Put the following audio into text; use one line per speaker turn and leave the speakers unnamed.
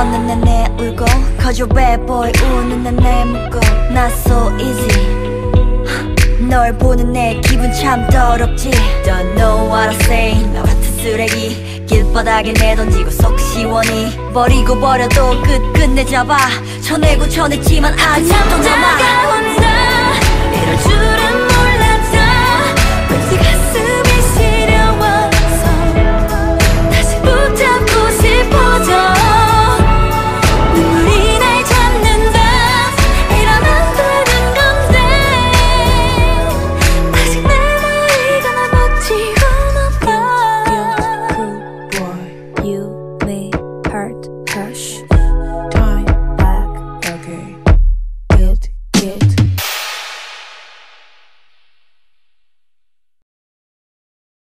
걷는 내내 울고 Cause you're bad boy 우는 내내 묻고 Not so easy 널 보는 내 기분 참 더럽지 Don't know what I say 너 같은 쓰레기 길바닥에 내던지고 속 시원히 버리고 버려도 끝내잡아 쳐내고 쳐냈지만 아직도 남아 이럴 줄은 몰랐다 왠지 가슴이 시려워서 다시 붙잡고 싶어져 눈물이 날 잡는다 이러면 되는 건데 아직 내 머리가 날 못 지워놔봐 You make heart hush